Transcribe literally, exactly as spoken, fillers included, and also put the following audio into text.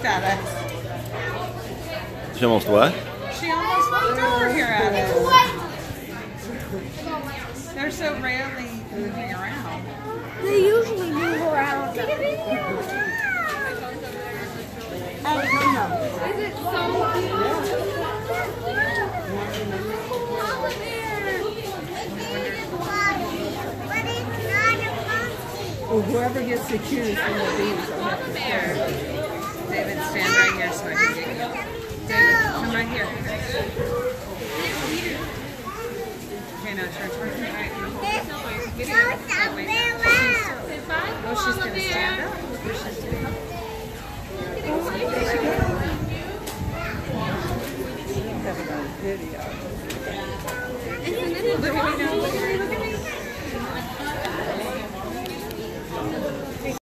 at us. She almost what? She almost looked over here at us. They're so rarely moving around. They usually move around. I don't know. Is it so Well, whoever gets the cues from the beans will have to start. David, stand right here so I can get you. David, come right here. Okay, now it's your turn. Oh, she's going to stand up. She's doing it. Have it on video.